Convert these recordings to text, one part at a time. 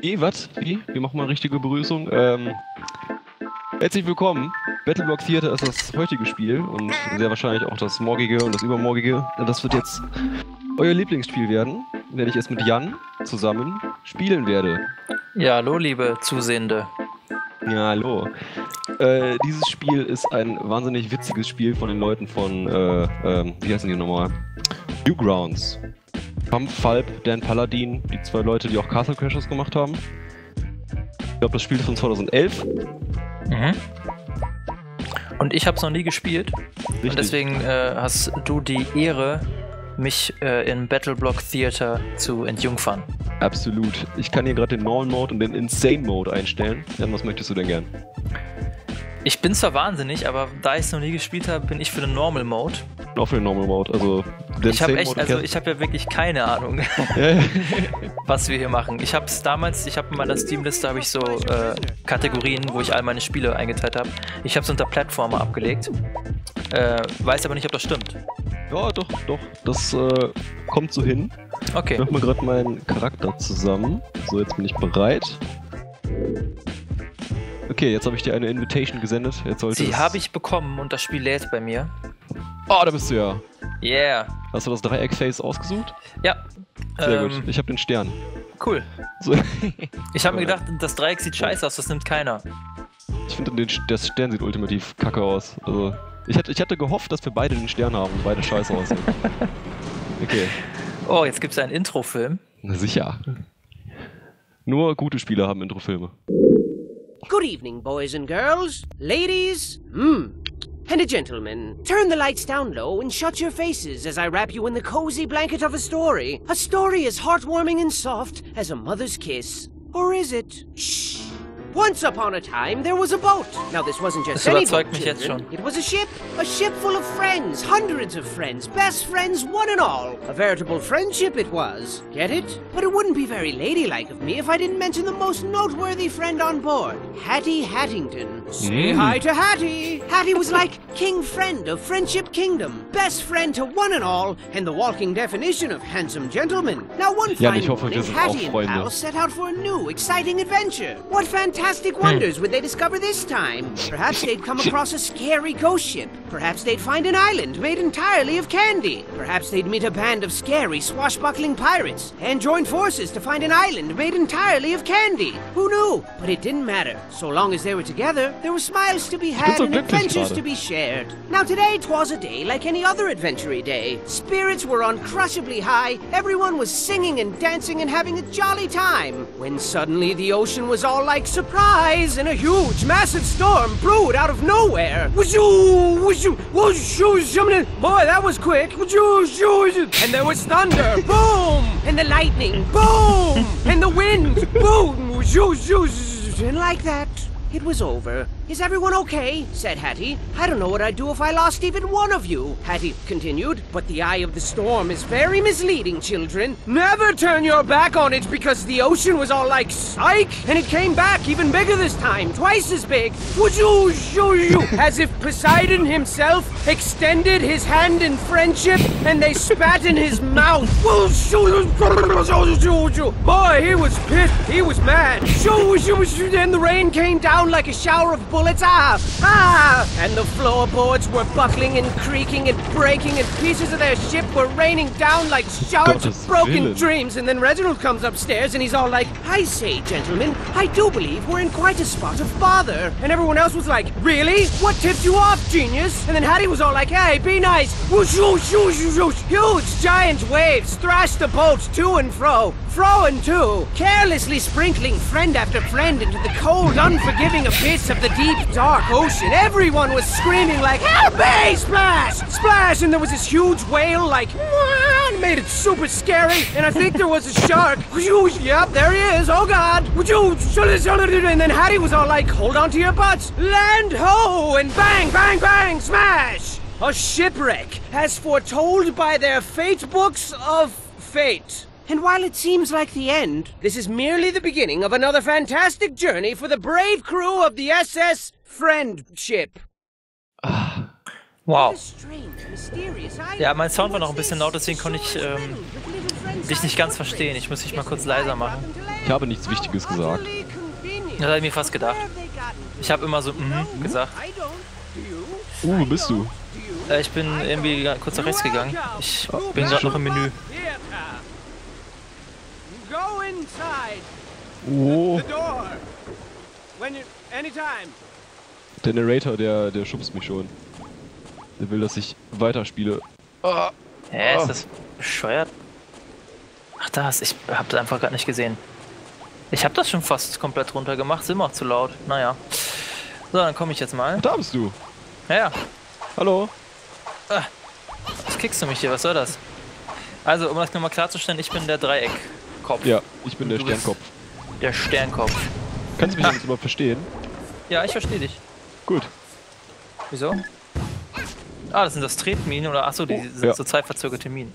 Was? Wie? Wir machen mal eine richtige Begrüßung. Herzlich willkommen. Battleblock Theater ist das heutige Spiel und sehr wahrscheinlich auch das morgige und das übermorgige. Das wird jetzt euer Lieblingsspiel werden, wenn ich es mit Jan zusammen spielen werde. Ja, hallo, liebe Zusehende. Ja, hallo. Dieses Spiel ist ein wahnsinnig witziges Spiel von den Leuten von, wie heißen die nochmal? Newgrounds. Falb, Dan Paladin, die zwei Leute, die auch Castle Crashers gemacht haben. Ich glaube, das Spiel ist von 2011. Mhm. Und ich habe es noch nie gespielt. Richtig. Und deswegen hast du die Ehre, mich in Battleblock Theater zu entjungfern. Absolut. Ich kann hier gerade den Normal Mode und den Insane Mode einstellen. Jan, was möchtest du denn gern? Ich bin zwar wahnsinnig, aber da ich es noch nie gespielt habe, bin ich für den Normal Mode. Auch für den Normal Mode. Also, den Ich habe Insane echt, Mode also ich habe ja wirklich keine Ahnung, was wir hier machen. Ich habe es damals, in meiner Steam-Liste habe ich so Kategorien, wo ich all meine Spiele eingeteilt habe. Ich habe es unter Plattformer abgelegt. Weiß aber nicht, ob das stimmt. Ja, doch. Das kommt so hin. Okay. Ich mach mal gerade meinen Charakter zusammen. So, jetzt bin ich bereit. Okay, jetzt habe ich dir eine Invitation gesendet. Jetzt sollte Die habe ich bekommen und das Spiel lädt bei mir. Oh, da bist du ja. Yeah. Hast du das Dreieck-Face ausgesucht? Ja. Sehr gut. Ich habe den Stern. Cool. So. Ich habe mir gedacht, das Dreieck sieht scheiße aus, das nimmt keiner. Ich finde, der Stern sieht ultimativ kacke aus. Also, ich hatte gehofft, dass wir beide den Stern haben und beide scheiße aussehen. Okay. Oh, jetzt gibt es einen Introfilm. Na sicher. Nur gute Spieler haben Introfilme. Good evening, boys and girls, ladies, and gentlemen. Turn the lights down low and shut your faces as I wrap you in the cozy blanket of a story. A story as heartwarming and soft as a mother's kiss. Or is it? Shh. Once upon a time, there was a boat. Now, this wasn't just Das any überzeugt boat, mich jetzt children. schon. It was a ship full of friends, hundreds of friends, best friends, one and all. A veritable friendship it was. Get it? But it wouldn't be very ladylike of me if I didn't mention the most noteworthy friend on board, Hattie Hattington. Say hi to Hattie. Hattie was like king friend of Friendship Kingdom, best friend to one and all, and the walking definition of handsome gentleman. Now, one Ja, fine ich hoffe, wir morning, sind auch Hattie and Freunde. pals set out for a new, exciting adventure. What fantastic wonders would they discover this time? Perhaps they'd come across a scary ghost ship. Perhaps they'd find an island made entirely of candy. Perhaps they'd meet a band of scary, swashbuckling pirates and join forces to find an island made entirely of candy. Who knew? But it didn't matter. So long as they were together, there were smiles to be had so and glücklich adventures gerade. to be shared. Now today, 'twas a day like any other adventure day. Spirits were uncrushably high. Everyone was singing and dancing and having a jolly time. When suddenly the ocean was all like surprise, and a huge, massive storm brewed out of nowhere. Whoosoo, whoosoo, whoosoo, shummin'. Boy, that was quick. Whoosoo, whoosoo. And there was thunder, boom, and the lightning, boom, and the wind, boom, whoosoo, whoosoo. And like that, it was over. Is everyone okay? Said Hattie. I don't know what I'd do if I lost even one of you, Hattie continued. But the eye of the storm is very misleading, children. Never turn your back on it because the ocean was all like, psych! And it came back even bigger this time, twice as big. As if Poseidon himself extended his hand in friendship and they spat in his mouth. Boy, he was pissed. He was mad. And the rain came down like a shower of bullets. And the floorboards were buckling and creaking and breaking, and pieces of their ship were raining down like shards Gottes of broken Willen. dreams. And then Reginald comes upstairs and he's all like, I say, gentlemen, I do believe we're in quite a spot of bother. And everyone else was like, really? What tipped you off, genius? And then Hattie was all like, hey, be nice. Whoosh, whoosh, whoosh, whoosh, whoosh. Huge giant waves thrashed the boat to and fro and to, carelessly sprinkling friend after friend into the cold, unforgiving abyss of the deep, dark ocean. Everyone was screaming like, help me! Splash! Splash! And there was this huge whale like, "Mwah," and made it super scary. And I think there was a shark. Yep, there he is. Oh God. And then Hattie was all like, hold on to your butts. Land ho! And bang, bang, bang, smash! A shipwreck, as foretold by their fate books of fate. And while it seems like the end, this is merely the beginning of another fantastic journey for the brave crew of the SS Friendship. Wow. Ja, mein Sound war noch ein bisschen laut, deswegen konnte ich dich nicht ganz verstehen. Ich muss dich mal kurz leiser machen. Ich habe nichts Wichtiges gesagt. Das habe ich mir fast gedacht. Ich habe immer so gesagt. Wo bist du? Ich bin irgendwie kurz nach rechts gegangen. Ich bin gerade noch im Menü. Oh. Der Narrator, der schubst mich schon. Der will, dass ich weiterspiele. Hä, ist das bescheuert? Ach das, ich hab das einfach gerade nicht gesehen. Ich habe das schon fast komplett runter gemacht, ist immer auch zu laut. Naja. So, dann komme ich jetzt mal. Da bist du. Ja. Hallo. Was kickst du mich hier? Was soll das? Also, um das nochmal klarzustellen, ich bin der Dreieckkopf. Ja, ich bin der Du bist Sternkopf. Der Sternkopf. Kannst du mich jetzt überhaupt verstehen? Ja, ich verstehe dich. Gut. Wieso? Ah, das sind das Tretminen oder achso, die sind so zeitverzögerte Minen.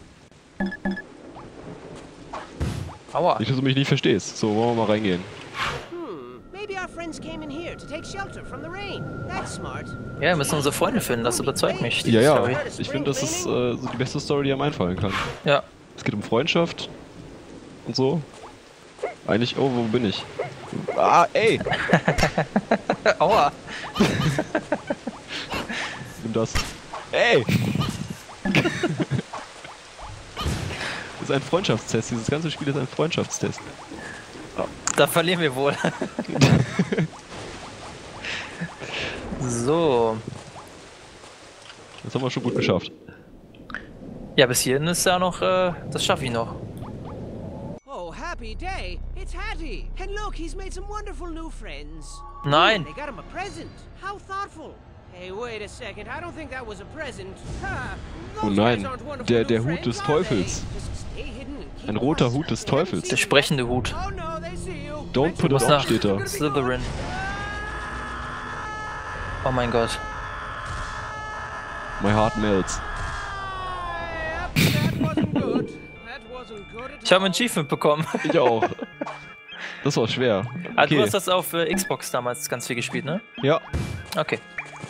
Aua. Nicht, dass du mich nicht verstehst. So, wollen wir mal reingehen. Maybe our friends came in here to take shelter from the rain. That's smart. Ja, wir müssen unsere Freunde finden, das überzeugt mich. die Ja, ja. Story. Ich finde, das ist so die beste Story, die einem einfallen kann. Ja. Es geht um Freundschaft und so. Eigentlich, oh, wo bin ich? Ah, ey! Aua. Nimm das. Ey! Das ist ein Freundschaftstest. Dieses ganze Spiel ist ein Freundschaftstest. Da verlieren wir wohl. So. Das haben wir schon gut geschafft. Ja, bis hierhin ist ja noch, das schaffe ich noch. Oh, happy day. It's Hattie. And look, he's made some wonderful new friends. Nein. They got him a present. How thoughtful. Hey, wait a second. I don't think that was a present. Ha, Oh those nein, guys aren't wonderful der new Hut des friends, are Teufels. they? Just stay hidden and keep Ein roter quiet. Hut des Teufels. Der sprechende Hut. Oh no, they see you. Don't put it Muss on, nach steht da. Slytherin. Oh mein Gott. My heart melts. Yep, that wasn't good. That wasn't good at Ich habe ein all. Achievement bekommen. Ich auch. Das war schwer. Ah, du Okay. hast das auf Xbox damals ganz viel gespielt, ne? Ja. Okay.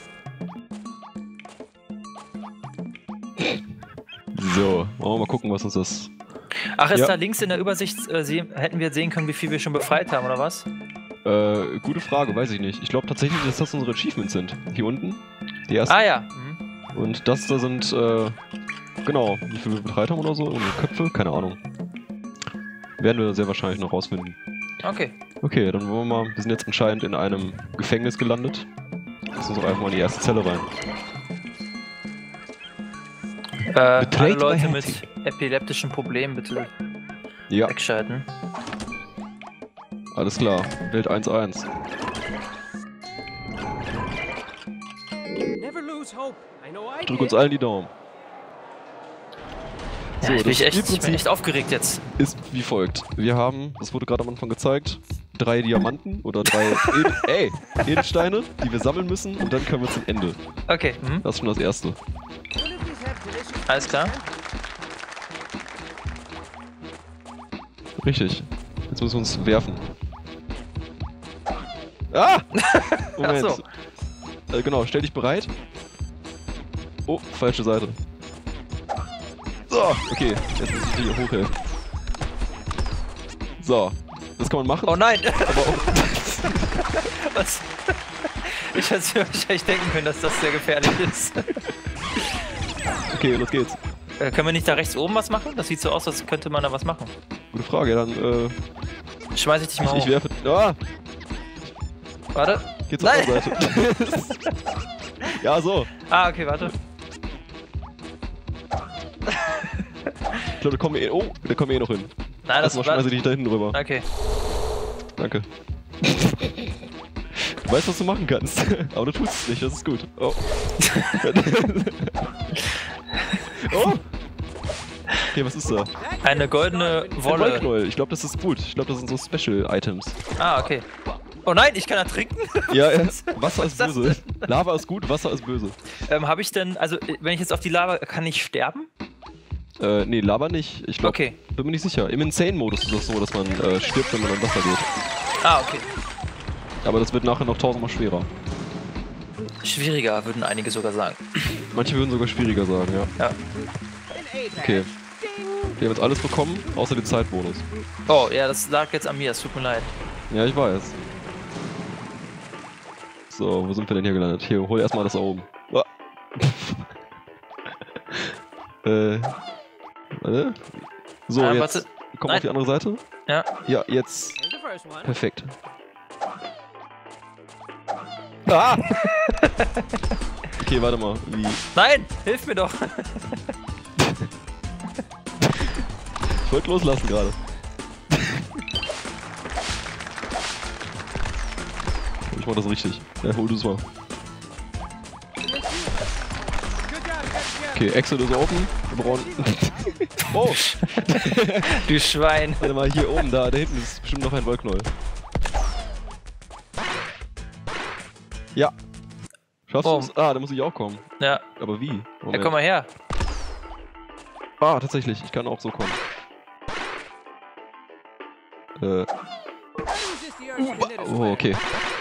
So, wollen wir mal gucken, was uns das... Ach, ist Ja. da links in der Übersicht, hätten wir sehen können, wie viel wir schon befreit haben, oder was? Gute Frage, weiß ich nicht. Ich glaube tatsächlich, dass das unsere Achievements sind. Hier unten. Die ersten. Ah ja. Mhm. Und das da sind, genau, wie viel wir befreit haben oder so. Und Köpfe, keine Ahnung. Werden wir sehr wahrscheinlich noch rausfinden. Okay. Okay, dann wollen wir mal. Wir sind jetzt anscheinend in einem Gefängnis gelandet. Lass uns doch einfach mal in die erste Zelle rein. Alle Betrayed by Leute Hattie. mit epileptischen Problemen bitte Ja, wegschalten. alles klar. Welt 1-1. Never lose hope. I know I Drück did. uns allen die Daumen. Ja, So, ich bin das echt Spielprinzip aufgeregt jetzt. ist wie folgt. Wir haben, das wurde gerade am Anfang gezeigt, 3 Diamanten oder 3 Edelsteine, die wir sammeln müssen und dann können wir zum Ende. Okay. Mhm. Das ist schon das erste. What if these have delicious Alles klar. Richtig. Jetzt müssen wir uns werfen. Ah! Moment. Ach so. Genau, stell dich bereit. Oh, falsche Seite. So, okay. Jetzt muss ich dir hier hochhelfen. So. Das kann man machen. Oh nein! Aber auch, Was? Ich hätte mir wahrscheinlich denken können, dass das sehr gefährlich ist. okay, los geht's. Können wir nicht da rechts oben was machen? Das sieht so aus, als könnte man da was machen. Gute Frage, ja, dann, Schmeiß ich dich mal ich hoch. werfe. Ah! Warte. Geh zur Nein. anderen Seite. Ja, so. Ah, okay, warte. Ich glaube, da kommen wir eh. Oh, da kommen wir eh noch hin. Nein, das Erstmal schmeiße ich dich da hinten rüber. Okay. Danke. Du weißt, was du machen kannst. Aber du tust es nicht, das ist gut. Oh. Oh! Okay, was ist da? Eine goldene Ein Wolle. Wollknäuel. Ich glaube, das ist gut. Ich glaube, das sind so Special-Items. Ah, okay. Oh nein, ich kann ertrinken? Ja, Wasser ist das böse. Lava ist gut, Wasser ist böse. Habe ich denn, also wenn ich jetzt auf die Lava, kann ich sterben? Nee, Lava nicht. Ich glaube, Okay. bin mir nicht sicher. Im Insane-Modus ist das so, dass man stirbt, wenn man in Wasser geht. Ah, okay. Aber das wird nachher noch 1000-mal schwerer. Schwieriger, würden einige sogar sagen. Manche würden sogar schwieriger sagen, ja. Ja. Okay. Wir haben jetzt alles bekommen, außer den Zeitbonus. Oh, ja, das lag jetzt an mir, es tut mir leid. Ja, ich weiß. So, wo sind wir denn hier gelandet? Hier, hol erstmal das da oben. Ah. Warte. So, jetzt warte. komm auf die andere Seite. Ja. Ja, jetzt. Here's the first one. Perfekt. Ah! Okay, warte mal. Wie? Nein, hilf mir doch. Ich wollte loslassen gerade. Ich mach das richtig. Ja, hol du es mal. Okay, Exit ist open. Wir brauchen. Oh! Du Schwein. Warte mal, hier oben, da hinten ist bestimmt noch ein Wollknäuel. Ja. Schaffst du es? Ah, da muss ich auch kommen. Ja. Aber wie? Ja, komm mal her. Ah, tatsächlich, ich kann auch so kommen. Oh, okay.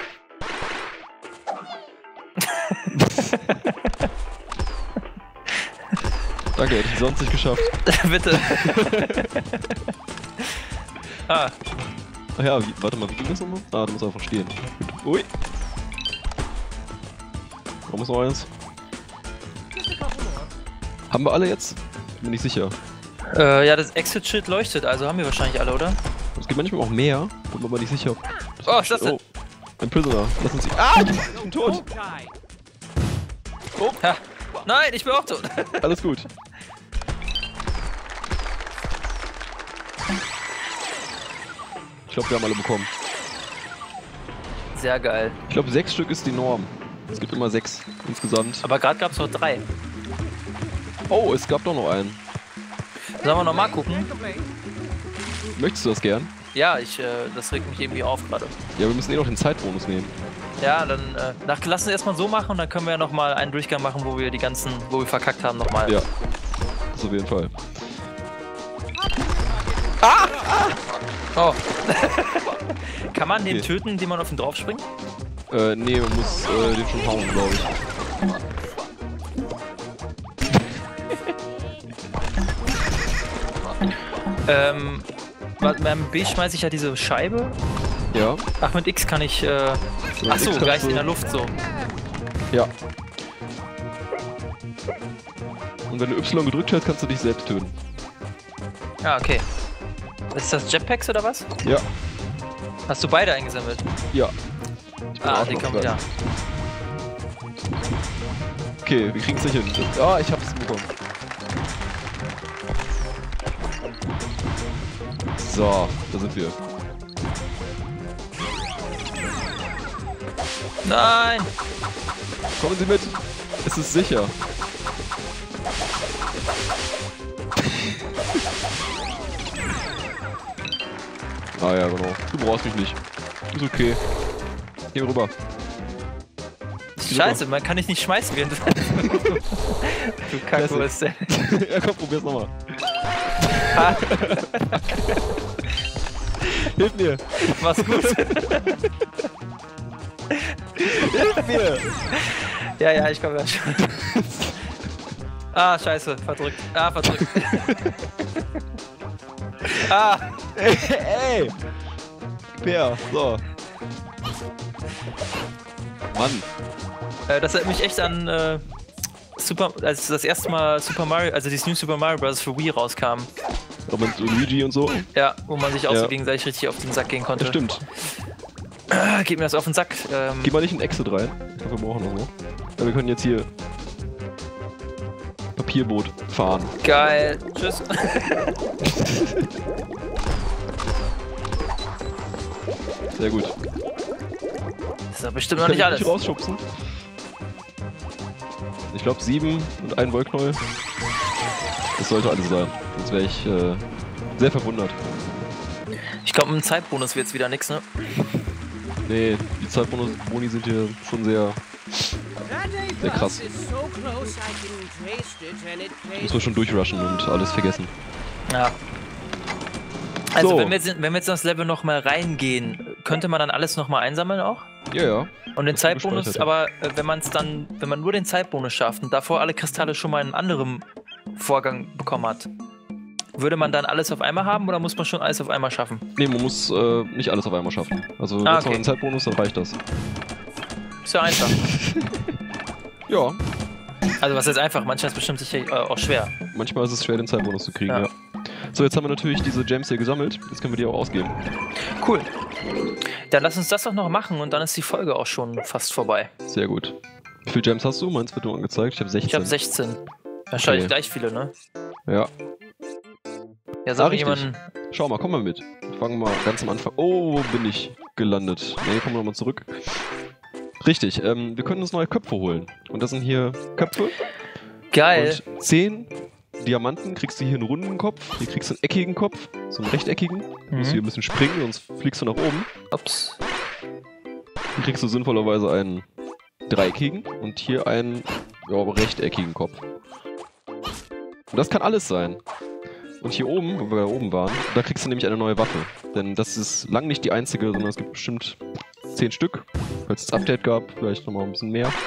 Danke, hätte ich sonst nicht geschafft. Bitte. Ah. Ach ja, warte mal, wie ging das nochmal? Ah, du musst einfach stehen. Gut. Ui. Warum ist noch eins? Haben wir alle jetzt? Bin nicht sicher. Ja, das Exit-Schild leuchtet, also haben wir wahrscheinlich alle, oder? Es gibt manchmal auch mehr, bin mir aber nicht sicher. Oh, was ist das denn? Oh, ein Prisoner. Lass uns ihn. Ah, ich bin tot. Oh, Ha. Nein, ich bin auch tot. alles gut. Ich glaube, wir haben alle bekommen. Sehr geil. Ich glaube, 6 Stück ist die Norm. Es gibt immer 6 insgesamt. Aber gerade gab es noch 3. Oh, es gab doch noch einen. Sollen wir noch mal gucken? Möchtest du das gern? Ja, das regt mich irgendwie auf gerade. Ja, wir müssen eh noch den Zeitbonus nehmen. Ja, dann lass uns erstmal so machen und dann können wir ja nochmal einen Durchgang machen, wo wir wo wir verkackt haben, nochmal. Ja, das auf jeden Fall. Oh. Kann man den Okay. töten, indem man auf ihn draufspringt? Nee, man muss den schon hauen, glaube ich. Mit B schmeiße ich ja diese Scheibe. Ja. Ach, mit X kann ich. Mit Achso, X kannst gleich du- in der Luft so. Ja. Und wenn du Y gedrückt hast, kannst du dich selbst töten. Ah, okay. Ist das Jetpacks oder was? Ja. Hast du beide eingesammelt? Ja. Ich bin Ah, Arschloch, die kommen ich wieder. weiß. Okay, wir kriegen es nicht hin. Ah, ich hab's bekommen. So, da sind wir. Nein! Kommen Sie mit! Es ist sicher. Ah ja, genau. Du brauchst mich nicht. Ist okay. Geh rüber. Scheiße, man kann dich nicht schmeißen während des. Du Kackwurst, ey. Ja, komm, probier's nochmal. Hilf mir! Mach's gut. Hilf mir! Ja, ich komme ja schon. Ah, scheiße, verdrückt. Ah, verdrückt. Ah, Ey! Per, so. Mann. das hat mich echt an als das erste Mal Super Mario, also dieses New Super Mario Bros. Für Wii rauskam. Aber mit Luigi und so. Ja, wo man sich auch Ja. so gegenseitig richtig auf den Sack gehen konnte. Das stimmt. Geht mir das auf den Sack. Geh mal nicht in Exit rein. Ich glaube, wir brauchen noch so. Ja, wir können jetzt hier Papierboot fahren. Geil. Tschüss. Sehr gut. Das ist doch bestimmt noch Kann nicht ich alles. dich rausschubsen? Ich glaube 7 und ein Wollknäuel. Das sollte alles sein. Sonst wäre ich sehr verwundert. Ich glaube, mit dem Zeitbonus wird's wieder nix, ne? Nee, die Zeitboni sind hier schon sehr Sehr krass. Muss man schon durchrushen und alles vergessen. Ja. Also, So. wenn wir jetzt in das Level nochmal reingehen, könnte man dann alles nochmal einsammeln auch? Ja, ja. Und den Das ist Zeitbonus, gespeichert, aber wenn man nur den Zeitbonus schafft und davor alle Kristalle schon mal in einem anderen Vorgang bekommen hat, würde man dann alles auf einmal haben oder muss man schon alles auf einmal schaffen? Nee, man muss nicht alles auf einmal schaffen. Also jetzt noch einen Zeitbonus, dann reicht das. Ist ja einfach. Ja. Also was ist einfach? Manchmal ist es bestimmt sicher auch schwer. Manchmal ist es schwer, den Zeitbonus zu kriegen, Ja. ja. So, jetzt haben wir natürlich diese Gems hier gesammelt. Jetzt können wir die auch ausgeben. Cool. Dann lass uns das doch noch machen und dann ist die Folge auch schon fast vorbei. Sehr gut. Wie viele Gems hast du? Meins wird nur angezeigt. Ich habe 16. Ich habe 16. Wahrscheinlich Okay. gleich viele, ne? Ja. Ja, soll mir richtig. jemanden... Schau mal, komm mal mit. Fangen wir mal ganz am Anfang. Oh, wo bin ich gelandet? Ne, kommen wir nochmal zurück. Richtig, wir können uns neue Köpfe holen. Und das sind hier Köpfe. Geil. Und 10 Diamanten kriegst du hier einen runden Kopf. Hier kriegst du einen eckigen Kopf. So einen rechteckigen. Du musst hier ein bisschen springen, sonst fliegst du nach oben. Ups. Hier kriegst du sinnvollerweise einen dreieckigen und hier einen rechteckigen Kopf. Und das kann alles sein. Und hier oben, wo wir da oben waren, da kriegst du nämlich eine neue Waffe. Denn das ist lang nicht die einzige, sondern es gibt bestimmt 10 Stück. Falls es das Update gab, vielleicht nochmal ein bisschen mehr.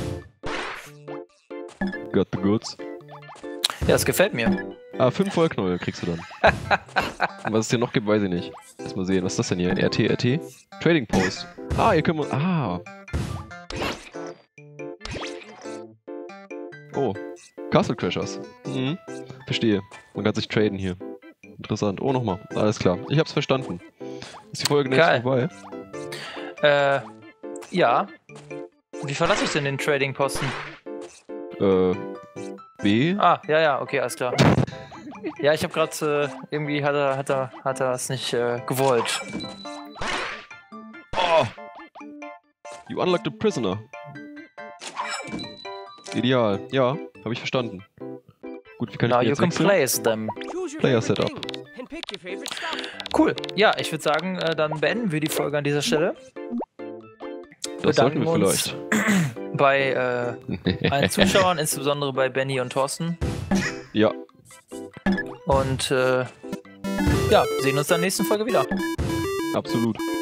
Got the goods. Ja, das gefällt mir. 5 Vollknäuel kriegst du dann. Und was es hier noch gibt, weiß ich nicht. Lass mal sehen, was ist das denn hier? RT? Trading Post. Hier können wir... Oh. Castle Crashers. Mhm. Verstehe. Man kann sich traden hier. Interessant. Oh, nochmal. Alles klar. Ich hab's verstanden. Ist die Folge nicht vorbei? Ja. Wie verlasse ich denn den Trading-Posten? B. Ja, okay, alles klar. Ja, ich habe gerade irgendwie hat er es nicht gewollt. Oh! You unlocked a prisoner. Ideal. Ja, habe ich verstanden. Gut, wie kann ich Now die you jetzt can wechseln? place them. Choose your Player favorite Setup. thing and pick your favorite stuff. Cool. Ja, ich würde sagen, dann beenden wir die Folge an dieser Stelle. Das sollten wir Bedanken uns vielleicht. bei allen Zuschauern, insbesondere bei Benny und Thorsten. Ja, Und ja, sehen uns dann in der nächsten Folge wieder. absolut.